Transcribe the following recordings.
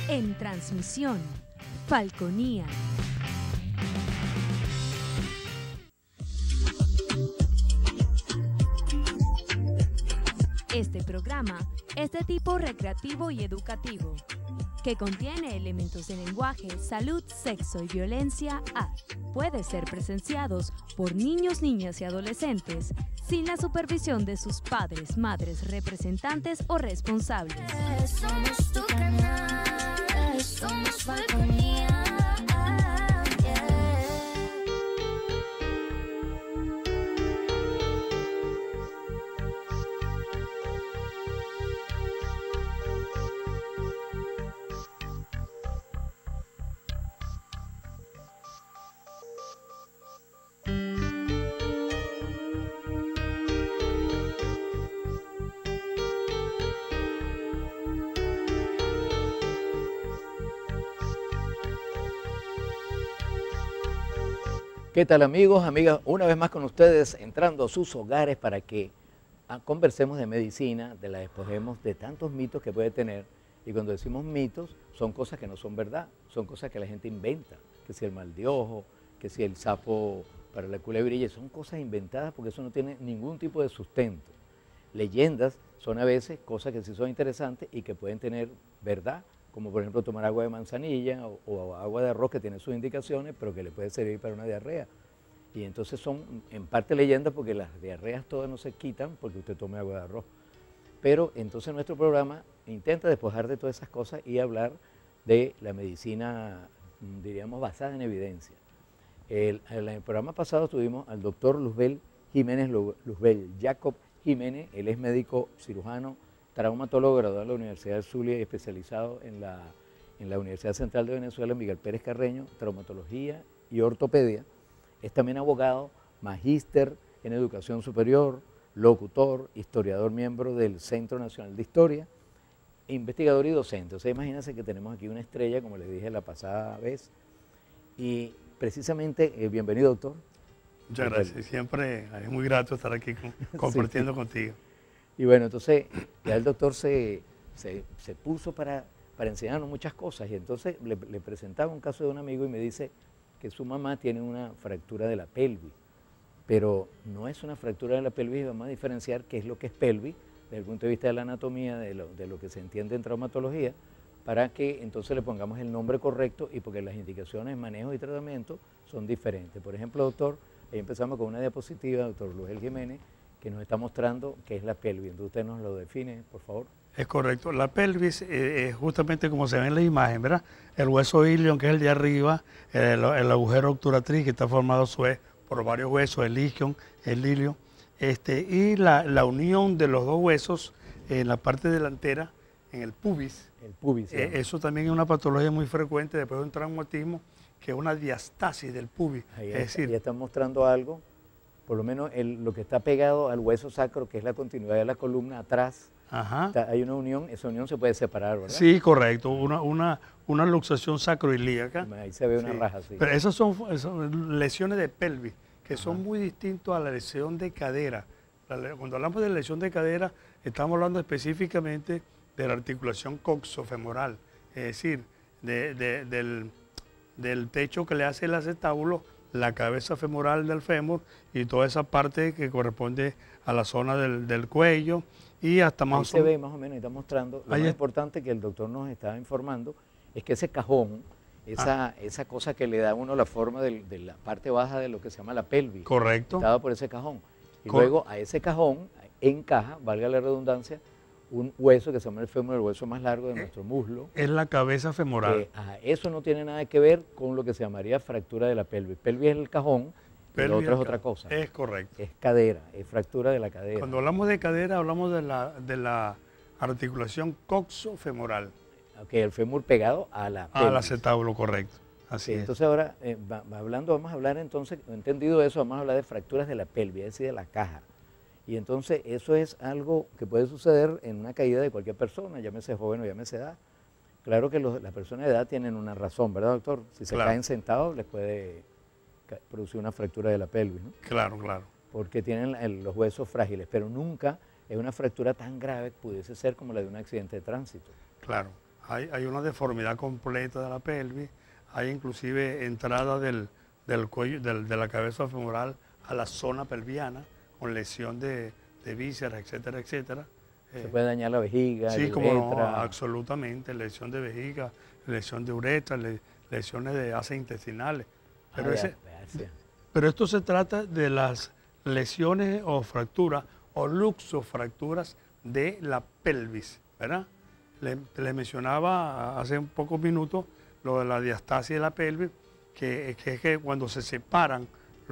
En transmisión, Falconía. Este programa es de tipo recreativo y educativo, que contiene elementos de lenguaje, salud, sexo y violencia A. Puede ser presenciados por niños, niñas y adolescentes sin la supervisión de sus padres, madres, representantes o responsables. Somos tu canal, somos Falconía. ¿Qué tal amigos, amigas? Una vez más con ustedes, entrando a sus hogares para que conversemos de medicina, de la despojemos de tantos mitos que puede tener. Y cuando decimos mitos, son cosas que no son verdad, son cosas que la gente inventa, que si el mal de ojo, que si el sapo para la culebrilla, son cosas inventadas porque eso no tiene ningún tipo de sustento. Leyendas son a veces cosas que sí son interesantes y que pueden tener verdad, como por ejemplo tomar agua de manzanilla o agua de arroz que tiene sus indicaciones, pero que le puede servir para una diarrea. Y entonces son en parte leyendas porque las diarreas todas no se quitan porque usted tome agua de arroz. Pero entonces nuestro programa intenta despojar de todas esas cosas y hablar de la medicina, diríamos, basada en evidencia. En el programa pasado tuvimos al doctor Luzbel Jiménez, Luzbel Jacob Jiménez. Él es médico cirujano, traumatólogo graduado de la Universidad del Zulia y especializado en la Universidad Central de Venezuela, Miguel Pérez Carreño, traumatología y ortopedia. Es también abogado, magíster en educación superior, locutor, historiador, miembro del Centro Nacional de Historia, investigador y docente. O sea, imagínense que tenemos aquí una estrella, como les dije la pasada vez. Y precisamente, bienvenido doctor. Muchas gracias, siempre es muy grato estar aquí compartiendo Sí. contigo. Y bueno, entonces ya el doctor se puso para enseñarnos muchas cosas y entonces le presentaba un caso de un amigo y me dice que su mamá tiene una fractura de la pelvis, pero no es una fractura de la pelvis, vamos a diferenciar qué es lo que es pelvis desde el punto de vista de la anatomía, de lo que se entiende en traumatología, para que entonces le pongamos el nombre correcto y porque las indicaciones, manejo y tratamiento son diferentes. Por ejemplo, doctor, ahí empezamos con una diapositiva, doctor Luzbel Jiménez, que nos está mostrando qué es la pelvis. Entonces usted nos lo define, por favor. Es correcto, la pelvis es justamente como se ve en la imagen, ¿verdad? El hueso ilion, que es el de arriba, el agujero obturatriz, que está formado a su vez por varios huesos, el isquion, el ilion, y la unión de los dos huesos en la parte delantera, en el pubis. El pubis. Eso también es una patología muy frecuente después de un traumatismo, que es una diastasis del pubis. Ahí es decir, ya están mostrando algo, por lo menos lo que está pegado al hueso sacro, que es la continuidad de la columna atrás. ajá. Hay una unión, esa unión se puede separar, ¿verdad? Sí, correcto, una luxación sacroilíaca. Ahí se ve una Sí. raja, sí. Pero esas son lesiones de pelvis, que son muy distintos a la lesión de cadera. Cuando hablamos de lesión de cadera, estamos hablando específicamente de la articulación coxofemoral, es decir, del techo que le hace el acetábulo, la cabeza femoral del fémur y toda esa parte que corresponde a la zona del cuello y hasta más Ahí se ve más o menos, está mostrando. Lo más importante que el doctor nos estaba informando es que ese cajón, esa cosa que le da a uno la forma de la parte baja de lo que se llama la pelvis. Correcto. Está dado por ese cajón. Y luego a ese cajón encaja, valga la redundancia, un hueso que se llama el fémur, el hueso más largo de nuestro muslo. Es la cabeza femoral. Eso no tiene nada que ver con lo que se llamaría fractura de la pelvis. Pelvis es el cajón, pero lo otro es otra cosa. Es correcto. Es cadera, es fractura de la cadera. Cuando hablamos de cadera, hablamos de la articulación coxofemoral. Ok, el fémur pegado a la pelvis. Al acetábulo, correcto. Así es. Entonces ahora, vamos a hablar entonces, entendido eso, vamos a hablar de fracturas de la pelvis, es decir, de la caja. Y entonces eso es algo que puede suceder en una caída de cualquier persona, llámese joven o llámese edad. Claro que las personas de edad tienen una razón, ¿verdad, doctor? Si se caen sentados les puede producir una fractura de la pelvis, ¿no? Claro, claro. Porque tienen los huesos frágiles, pero nunca es una fractura tan grave que pudiese ser como la de un accidente de tránsito. Claro. hay una deformidad completa de la pelvis, hay inclusive entrada del cuello, de la cabeza femoral a la zona pelviana, con lesión de vísceras, etcétera, etcétera. Se puede dañar la vejiga, Sí, la como no, uretra. absolutamente, lesión de vejiga, lesión de uretra, lesiones de asas intestinales. Pero, Gracias. pero esto se trata de las lesiones o fracturas o luxofracturas de la pelvis, ¿verdad? Le mencionaba hace un pocos minutos lo de la diastasia de la pelvis, que es que cuando se separan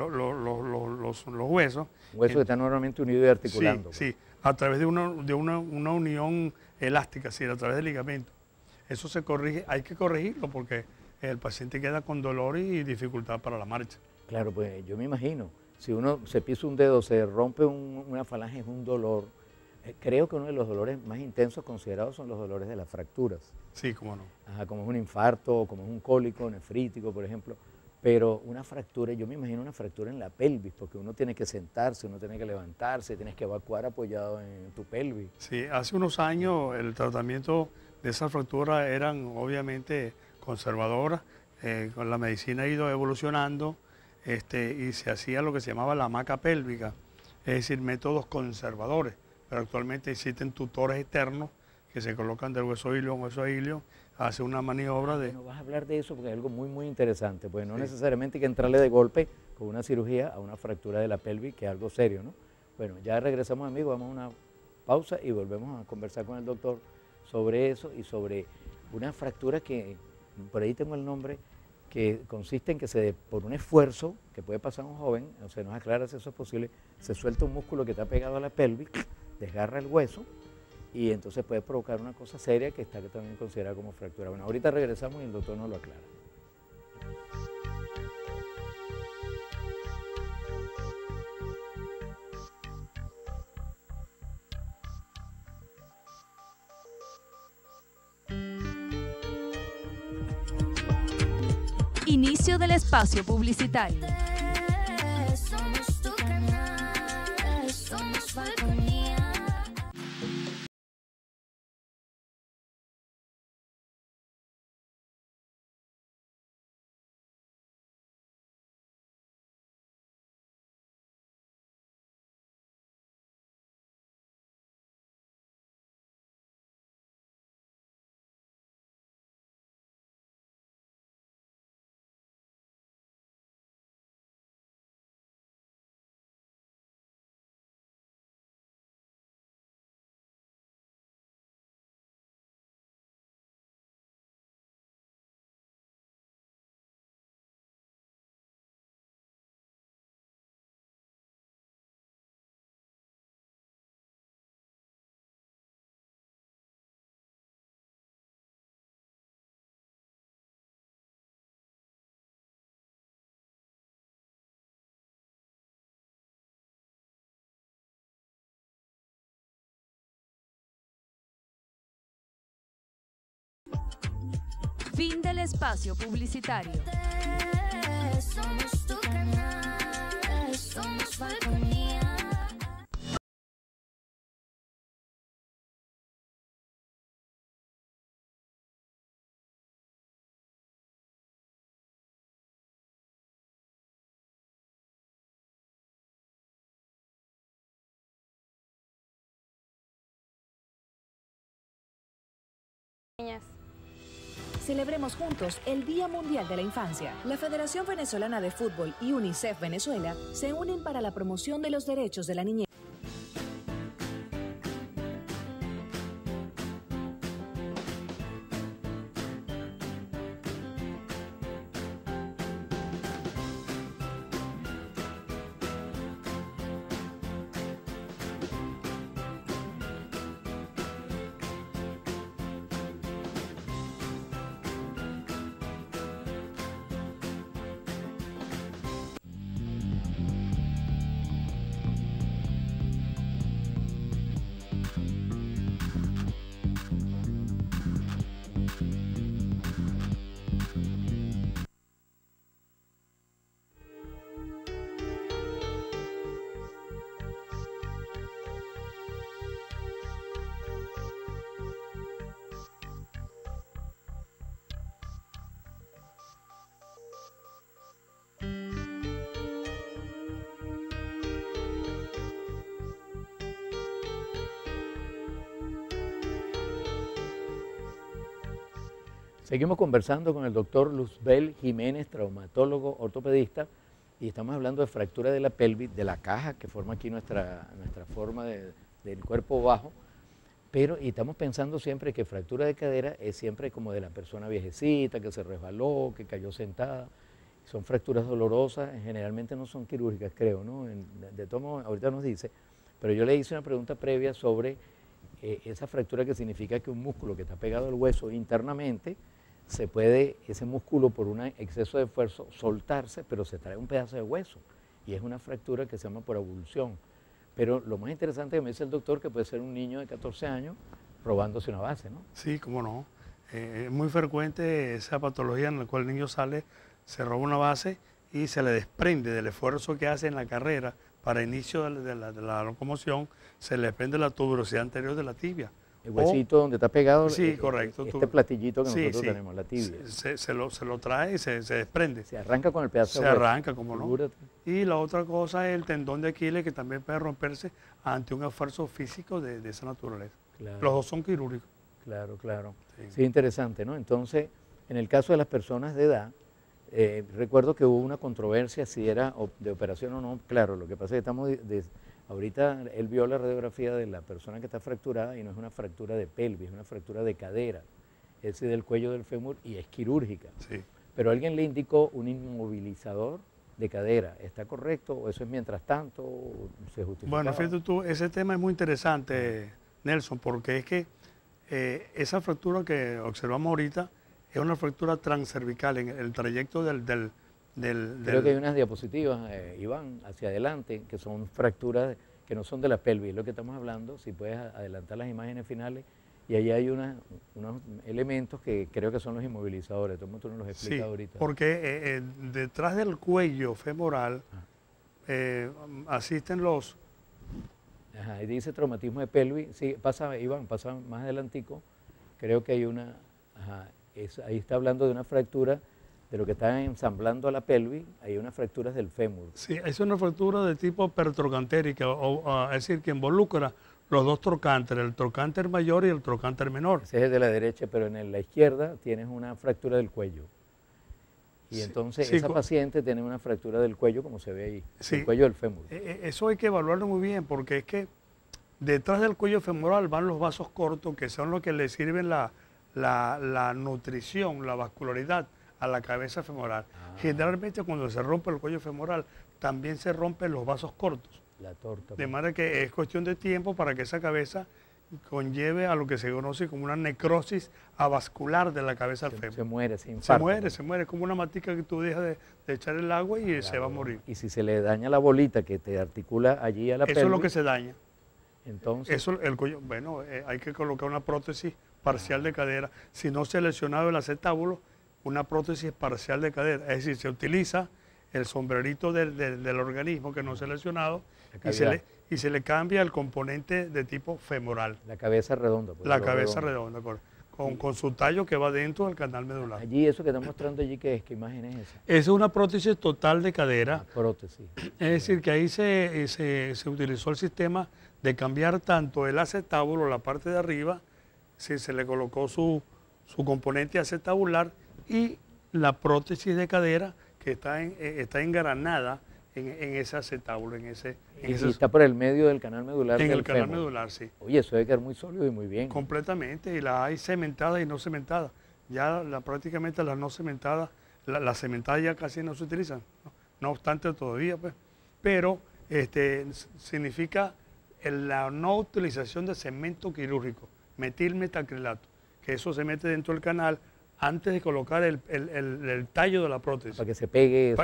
los huesos. Huesos que están normalmente unidos y articulando. Sí, sí, a través de una unión elástica, sí, a través del ligamento. Eso se corrige, hay que corregirlo porque el paciente queda con dolor y dificultad para la marcha. Claro, pues yo me imagino, si uno se pisa un dedo, se rompe una falange, es un dolor. Creo que uno de los dolores más intensos considerados son los dolores de las fracturas. Sí, cómo no. Ajá, como es un infarto, como es un cólico nefrítico, por ejemplo. Pero una fractura, yo me imagino una fractura en la pelvis, porque uno tiene que sentarse, uno tiene que levantarse, tienes que evacuar apoyado en tu pelvis. Sí, hace unos años el tratamiento de esas fracturas eran obviamente conservadoras. Con la medicina ha ido evolucionando y se hacía lo que se llamaba la hamaca pélvica, es decir, métodos conservadores. Pero actualmente existen tutores externos que se colocan del hueso ilio en hueso ilio, hace una maniobra de... Bueno, vas a hablar de eso porque es algo muy, muy interesante, pues no Sí. necesariamente hay que entrarle de golpe con una cirugía a una fractura de la pelvis, que es algo serio, ¿no? Bueno, ya regresamos, amigos, vamos a una pausa y volvemos a conversar con el doctor sobre eso y sobre una fractura que, por ahí tengo el nombre, que consiste en que por un esfuerzo que puede pasar a un joven, o sea, nos aclara si eso es posible, se suelta un músculo que está pegado a la pelvis, desgarra el hueso y entonces puede provocar una cosa seria que está también considerada como fractura. Bueno, ahorita regresamos y el doctor nos lo aclara. Inicio del espacio publicitario. Somos tu canal, somos Falconía. Fin del espacio publicitario. Somos tu canal, somos Falconía. Celebremos juntos el Día Mundial de la Infancia. La Federación Venezolana de Fútbol y UNICEF Venezuela se unen para la promoción de los derechos de la niñez. Seguimos conversando con el doctor Luzbel Jiménez, traumatólogo ortopedista, y estamos hablando de fractura de la pelvis, de la caja que forma aquí nuestra forma del cuerpo bajo, y estamos pensando siempre que fractura de cadera es siempre como de la persona viejecita, que se resbaló, que cayó sentada. Son fracturas dolorosas, generalmente no son quirúrgicas, creo, ¿no? De todo modo, ahorita nos dice, pero yo le hice una pregunta previa sobre esa fractura, que significa que un músculo que está pegado al hueso internamente, ese músculo por un exceso de esfuerzo, soltarse, pero se trae un pedazo de hueso, y es una fractura que se llama por avulsión. Pero lo más interesante que me dice el doctor, que puede ser un niño de 14 años robándose una base, ¿no? Sí, cómo no. Es muy frecuente esa patología en la cual el niño sale, se roba una base y se le desprende del esfuerzo que hace en la carrera para inicio de la locomoción, se le desprende la tuberosidad anterior de la tibia. El huesito donde está pegado, sí, correcto, este platillito que nosotros sí, tenemos, la tibia. Se lo trae y se desprende. Se arranca con el pedazo de Se hueso. arranca, como no. Figúrate. Y la otra cosa es el tendón de Aquiles, que también puede romperse ante un esfuerzo físico de esa naturaleza. Claro. Los dos son quirúrgicos. Claro, claro. Sí. Sí, interesante, ¿no? Entonces, en el caso de las personas de edad, recuerdo que hubo una controversia si era de operación o no. Claro, lo que pasa es que estamos ahorita él vio la radiografía de la persona que está fracturada y no es una fractura de pelvis, es una fractura de cadera, es decir, del cuello del fémur, y es quirúrgica. Sí. Pero alguien le indicó un inmovilizador de cadera. ¿Está correcto o eso es mientras tanto o se justifica? Bueno, fíjate tú, ese tema es muy interesante, Nelson, porque es que esa fractura que observamos ahorita es una fractura transcervical en el trayecto Creo que hay unas diapositivas, Iván, hacia adelante, que son fracturas que no son de la pelvis, es lo que estamos hablando. Si puedes adelantar las imágenes finales, y ahí hay unos elementos que creo que son los inmovilizadores. Tú nos los explicas ahorita. Porque detrás del cuello femoral asisten los... Ajá, y dice traumatismo de pelvis. Sí, pasa, Iván, pasa más adelantico. Creo que hay una... Ajá, ahí está hablando de una fractura de lo que está ensamblando a la pelvis. Hay unas fracturas del fémur. Sí, es una fractura de tipo pertrocantérica, es decir, que involucra los dos trocánteres, el trocánter mayor y el trocánter menor. Ese es el de la derecha, pero en la izquierda tienes una fractura del cuello. Y entonces esa paciente tiene una fractura del cuello, como se ve ahí, el cuello del fémur. Eso hay que evaluarlo muy bien, porque es que detrás del cuello femoral van los vasos cortos, que son los que le sirven la nutrición, la vascularidad a la cabeza femoral. Generalmente cuando se rompe el cuello femoral, también se rompen los vasos cortos. La torta. De manera que es cuestión de tiempo para que esa cabeza conlleve a lo que se conoce como una necrosis avascular de la cabeza al fémur. Se muere, se infarta. Se muere, como una matica que tú dejas de echar el agua y se va a morir. Y si se le daña la bolita que te articula allí a la pelvis. Eso es lo que se daña. Entonces, eso, el cuello, bueno, hay que colocar una prótesis parcial de cadera. Si no se ha lesionado el acetábulo, una prótesis parcial de cadera. Es decir, se utiliza el sombrerito del organismo que no se ha lesionado y se le cambia el componente de tipo femoral. La cabeza redonda. Pues, la cabeza redonda, con su tallo que va dentro del canal medular. Allí, eso que está mostrando allí, ¿qué es? ¿Qué imagen es esa? Esa es una prótesis total de cadera. Prótesis. Es decir, que ahí se utilizó el sistema de cambiar tanto el acetábulo, la parte de arriba, se le colocó su componente acetabular, y la prótesis de cadera que está engranada en ese acetábulo, y está por el medio del canal medular. En el canal medular, sí. Oye, eso debe quedar muy sólido y muy bien. Completamente, y la hay cementada y no cementada. Ya prácticamente las no cementadas, las cementadas ya casi no se utilizan, no obstante todavía, pues. Pero significa la no utilización de cemento quirúrgico, metilmetacrilato, que eso se mete dentro del canal antes de colocar el tallo de la prótesis. Para que se pegue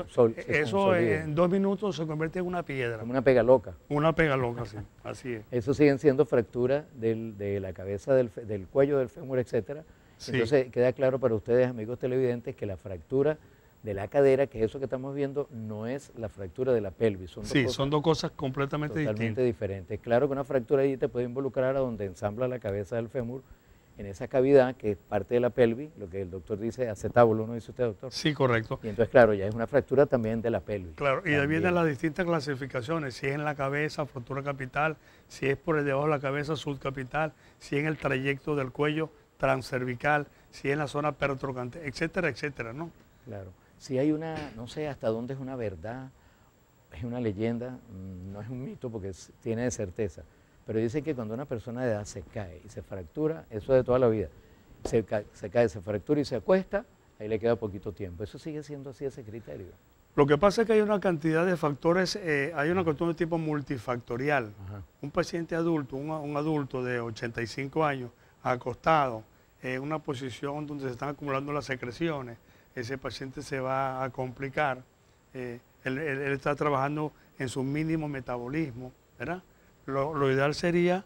eso en 2 minutos se convierte en una piedra. Como una pega loca. Una pega loca, sí, así es. Eso siguen siendo fracturas de la cabeza, del cuello, del fémur, etcétera. Sí. Entonces queda claro para ustedes, amigos televidentes, que la fractura de la cadera, que es eso que estamos viendo, no es la fractura de la pelvis. Son dos cosas completamente diferentes. Claro que una fractura ahí te puede involucrar a donde ensambla la cabeza del fémur, en esa cavidad que es parte de la pelvis, lo que el doctor dice acetábulo, ¿no dice usted, doctor? Sí, correcto. Y entonces, claro, ya es una fractura también de la pelvis. Claro, y ahí vienen las distintas clasificaciones, si es en la cabeza, fractura capital, si es por el debajo de la cabeza, subcapital, si es en el trayecto del cuello, transcervical, si es en la zona perotrocantera, etcétera, etcétera, ¿no? Claro. Si hay una, no sé hasta dónde es una verdad, es una leyenda, no es un mito porque tiene de certeza, pero dice que cuando una persona de edad se cae y se fractura, eso es de toda la vida, se cae, se fractura y se acuesta, ahí le queda poquito tiempo. Eso sigue siendo así ese criterio. Lo que pasa es que hay una cantidad de factores, hay una cuestión de tipo multifactorial. Ajá. Un paciente adulto, un adulto de 85 años, acostado, en una posición donde se están acumulando las secreciones, ese paciente se va a complicar. Él está trabajando en su mínimo metabolismo, ¿verdad? Lo ideal sería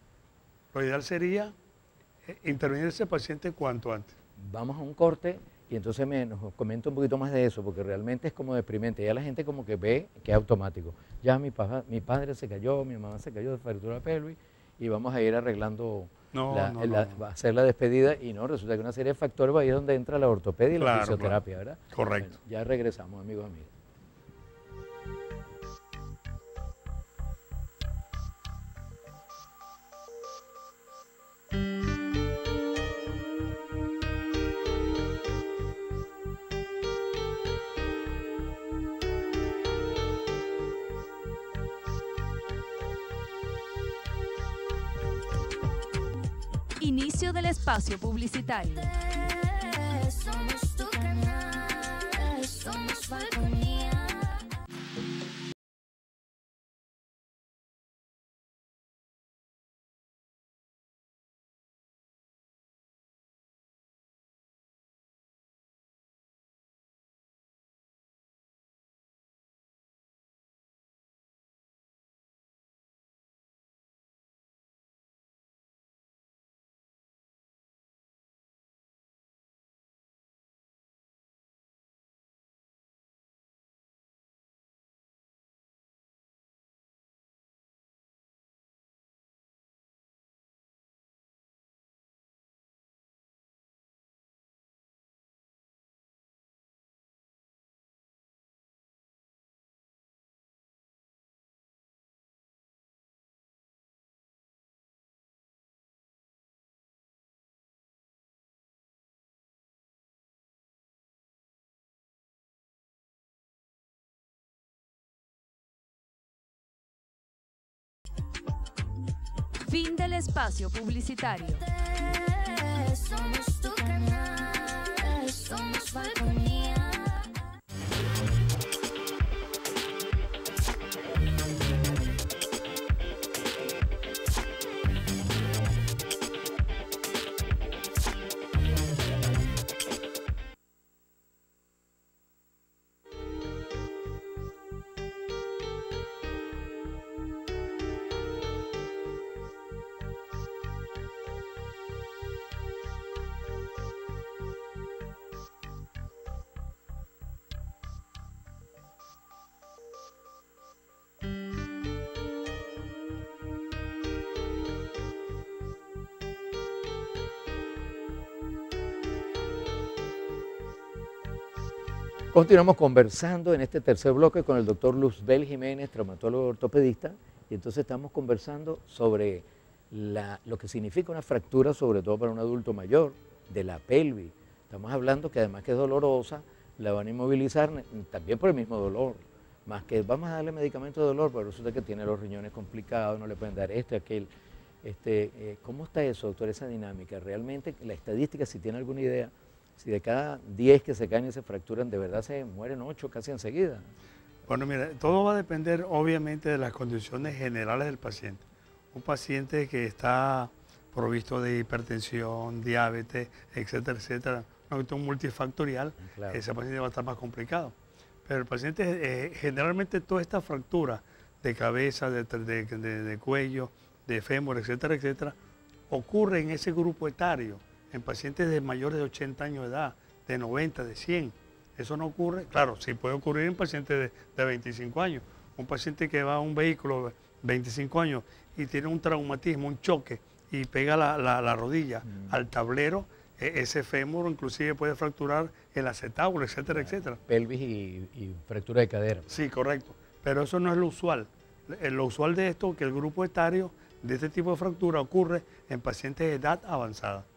intervenir ese paciente cuanto antes. Vamos a un corte y entonces nos comenta un poquito más de eso, porque realmente es como deprimente. Ya la gente como que ve que es automático. Ya mi padre se cayó, mi mamá se cayó de fractura de pelvis y vamos a ir arreglando, hacer la despedida y no, resulta que una serie de factores, ahí es donde entra la ortopedia y la fisioterapia, ¿verdad? Correcto. Bueno, ya regresamos, amigos, amigas. Inicio del espacio publicitario. Somos tu canal, somos Falconía. Fin del espacio publicitario. Somos tu canal, somos Falconía. Continuamos conversando en este tercer bloque con el doctor Luzbel Jiménez, traumatólogo ortopedista, y entonces estamos conversando sobre lo que significa una fractura, sobre todo para un adulto mayor, de la pelvis. Estamos hablando que además que es dolorosa, la van a inmovilizar también por el mismo dolor, más que vamos a darle medicamento de dolor, pero resulta que tiene los riñones complicados, no le pueden dar esto y aquel. ¿Cómo está eso, doctor, esa dinámica? Realmente, la estadística, si tiene alguna idea, si de cada 10 que se caen y se fracturan, de verdad se mueren 8 casi enseguida. Bueno, mira, todo va a depender obviamente de las condiciones generales del paciente. Un paciente que está provisto de hipertensión, diabetes, etcétera, etcétera, una cuestión multifactorial, Claro. ese paciente va a estar más complicado. Pero el paciente, generalmente toda esta fractura de cabeza, de cuello, de fémur, etcétera, etcétera, ocurre en ese grupo etario, en pacientes de mayores de 80 años de edad, de 90, de 100. Eso no ocurre, claro, sí puede ocurrir en pacientes de 25 años. Un paciente que va a un vehículo de 25 años y tiene un traumatismo, un choque, y pega la rodilla al tablero, ese fémur inclusive puede fracturar el acetábulo, etcétera, etcétera. Pelvis y fractura de cadera. Sí, correcto. Pero eso no es lo usual. Lo usual de esto es que el grupo etario de este tipo de fractura ocurre en pacientes de edad avanzada.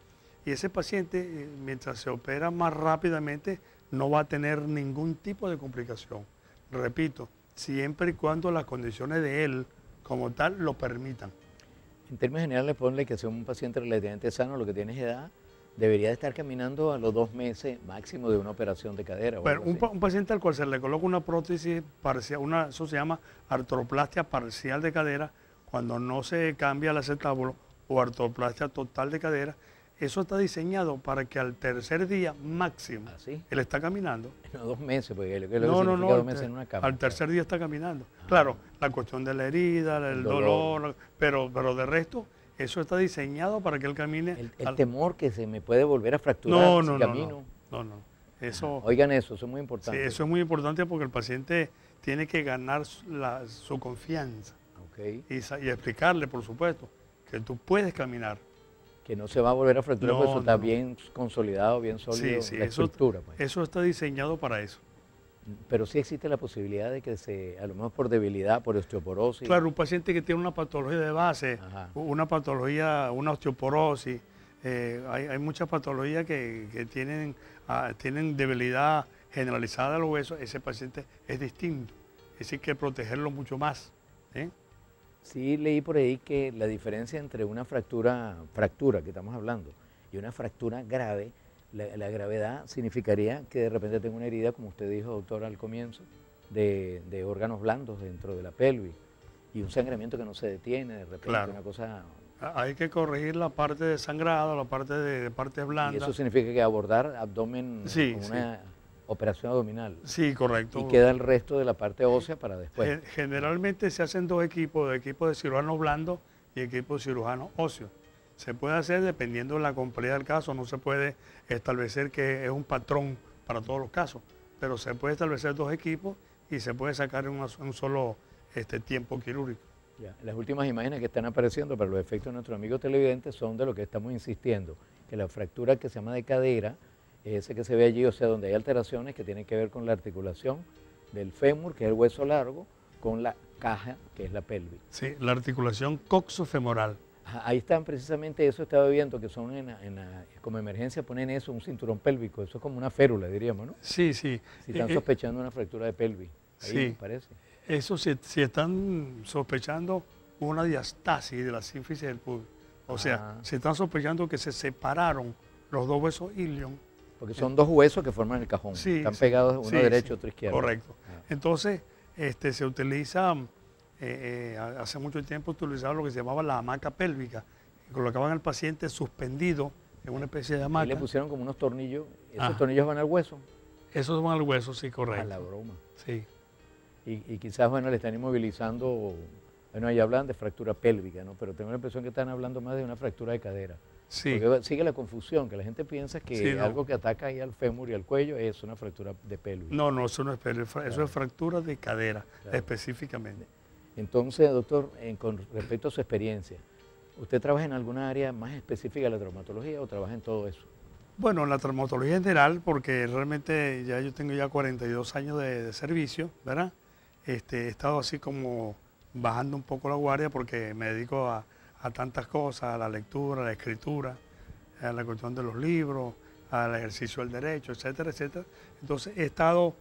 Y ese paciente, mientras se opera más rápidamente, no va a tener ningún tipo de complicación. Repito, siempre y cuando las condiciones de él como tal lo permitan. En términos generales, ponle que sea un paciente relativamente sano, lo que tiene es edad, debería de estar caminando a los 2 meses máximo de una operación de cadera. Bueno, un paciente al cual se le coloca una prótesis parcial, eso se llama artroplastia parcial de cadera, cuando no se cambia el acetábulo, o artroplastia total de cadera, eso está diseñado para que al tercer día máximo él está caminando. No 2 meses, porque lo que No, significa 2 meses en una cama. al tercer día está caminando. Claro, la cuestión de la herida, el dolor, pero de resto, eso está diseñado para que él camine. El temor que se me puede volver a fracturar si camino. No. Eso, oigan eso es muy importante. Sí, eso es muy importante porque el paciente tiene que ganar su confianza. Y explicarle, por supuesto, que tú puedes caminar. Que no se va a volver a fracturar, porque eso está bien consolidado, bien sólido, la estructura. Pues. Eso está diseñado para eso. Pero sí existe la posibilidad de que a lo mejor por debilidad, por osteoporosis. Claro, un paciente que tiene una patología de base, una patología, una osteoporosis, hay muchas patologías que tienen debilidad generalizada de los huesos, ese paciente es distinto. Es decir, que protegerlo mucho más. Sí, leí por ahí que la diferencia entre una fractura que estamos hablando, y una fractura grave, la gravedad significaría que de repente tengo una herida, como usted dijo, doctor, al comienzo, de órganos blandos dentro de la pelvis, y un sangramiento que no se detiene, de repente, una cosa... Hay que corregir la parte de sangrado, la parte de partes blandas. Y eso significa que abordar abdomen como una operación abdominal. Sí, correcto. Y queda el resto de la parte ósea para después. Generalmente se hacen 2 equipos, de cirujanos blandos y equipo de cirujanos óseos. Se puede hacer dependiendo de la complejidad del caso, no se puede establecer que es un patrón para todos los casos, pero se puede establecer 2 equipos y se puede sacar en un solo tiempo quirúrgico. Ya. Las últimas imágenes que están apareciendo para los efectos de nuestros amigos televidentes son de lo que estamos insistiendo, que la fractura que se llama de cadera, ese que se ve allí, o sea, donde hay alteraciones que tienen que ver con la articulación del fémur, que es el hueso largo, con la caja, que es la pelvis. Sí, la articulación coxofemoral. Ahí están precisamente eso, estaba viendo que son como emergencia ponen eso, un cinturón pélvico, eso es como una férula, diríamos, ¿no? Sí. Si están sospechando una fractura de pelvis, ahí me parece. Eso si están sospechando una diastasis de la sínfisis del pubis, o sea, si están sospechando que se separaron los 2 huesos ilion. Porque son 2 huesos que forman el cajón, están pegados uno derecho, otro izquierdo. Correcto. Entonces, se utiliza, hace mucho tiempo utilizaban lo que se llamaba la hamaca pélvica, y colocaban al paciente suspendido en una especie de hamaca. Y le pusieron como unos tornillos, ¿esos tornillos van al hueso? Esos van al hueso, sí, correcto. A la broma. Sí. Y quizás, bueno, le están inmovilizando, bueno, ahí hablan de fractura pélvica, ¿no? Pero tengo la impresión que están hablando más de una fractura de cadera. Sí. Porque sigue la confusión, que la gente piensa que algo que ataca ahí al fémur y al cuello es una fractura de pelvis. No, eso no es pelvis, eso es fractura de cadera, específicamente. Entonces, doctor, con respecto a su experiencia, ¿usted trabaja en alguna área más específica de la traumatología o trabaja en todo eso? Bueno, en la traumatología en general, porque realmente yo tengo ya 42 años de servicio, ¿verdad? He estado así como bajando un poco la guardia porque me dedico a tantas cosas, a la lectura, a la escritura, a la cuestión de los libros, al ejercicio del derecho, etcétera, etcétera. Entonces he estado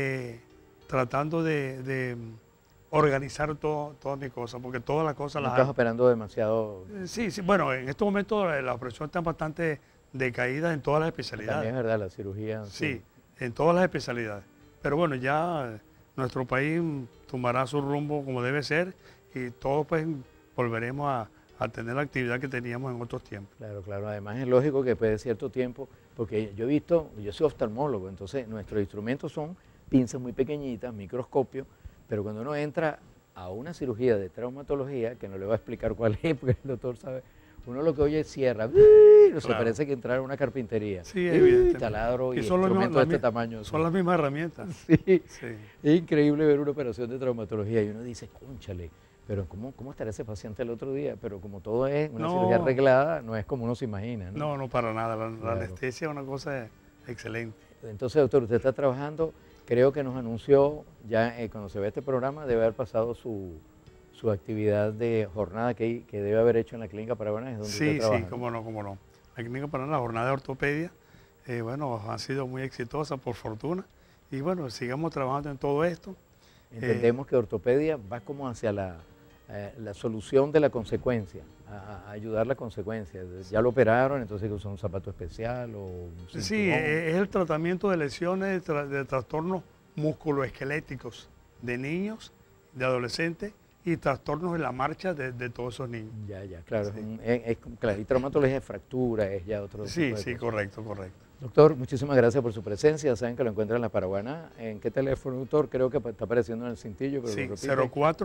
tratando de organizar todas mis cosas, porque todas las cosas las... ¿Estás operando demasiado? Sí, bueno, en estos momentos las operaciones están bastante decaídas en todas las especialidades. También es verdad, la cirugía... Sí, en todas las especialidades. Pero bueno, ya nuestro país tomará su rumbo como debe ser y todos pues volveremos a tener la actividad que teníamos en otros tiempos. Claro. Además es lógico que después de cierto tiempo, porque yo he visto, yo soy oftalmólogo, entonces nuestros instrumentos son pinzas muy pequeñitas, microscopio, pero cuando uno entra a una cirugía de traumatología, que no le voy a explicar cuál es, porque el doctor sabe, uno lo que oye es sierra, se parece que entrar a una carpintería, taladro y instrumentos de este tamaño. Son las mismas herramientas. Sí. Es increíble ver una operación de traumatología y uno dice, cónchale, pero ¿cómo estará ese paciente el otro día? Pero como todo es una cirugía arreglada, no es como uno se imagina. No, para nada. La anestesia es una cosa excelente. Entonces, doctor, usted está trabajando, creo que nos anunció, ya cuando se ve este programa, debe haber pasado su actividad de jornada que debe haber hecho en la Clínica Paraguanas, donde usted trabaja. Sí, cómo no. la Clínica Paraguaná, la jornada de ortopedia, bueno, ha sido muy exitosa por fortuna. Y bueno, sigamos trabajando en todo esto. Entendemos que ortopedia va como hacia la solución de la consecuencia, a ayudar la consecuencia. Ya lo operaron, entonces hay que usar un zapato especial o un cinturón. Sí, es el tratamiento de lesiones, de trastornos musculoesqueléticos de niños, de adolescentes y trastornos en la marcha de todos esos niños. Ya, claro. Sí. Claro, y traumatología de fractura es ya otro Sí, tipo de sí, cosas. correcto. Doctor, muchísimas gracias por su presencia. Saben que lo encuentran en La Paraguaná. ¿En qué teléfono, doctor? Creo que está apareciendo en el cintillo, pero Sí, lo repite.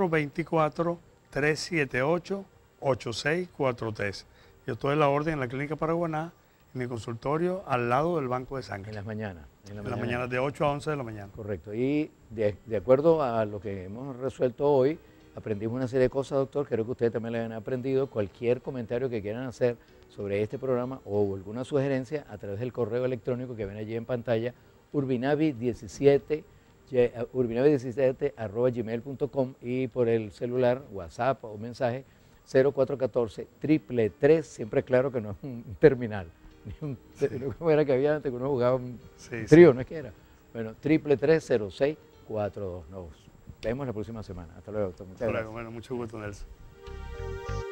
0424-378-8643. Yo estoy en la orden en la Clínica Paraguaná, en mi consultorio, al lado del Banco de Sangre. En las mañanas. En la mañana, de 8 a 11 de la mañana. Correcto. Y de acuerdo a lo que hemos resuelto hoy, aprendimos una serie de cosas, doctor. Creo que ustedes también lo han aprendido. Cualquier comentario que quieran hacer sobre este programa o alguna sugerencia a través del correo electrónico que ven allí en pantalla, urbinavi17@gmail.com, y por el celular, WhatsApp o mensaje 0414-333, siempre claro que no es un terminal, ni como era que había antes que uno jugaba un trío, ¿no es que era? Bueno, 333-0642. Nos vemos la próxima semana. Hasta luego, doctor. Muchas gracias. Bueno, mucho gusto, Nelson.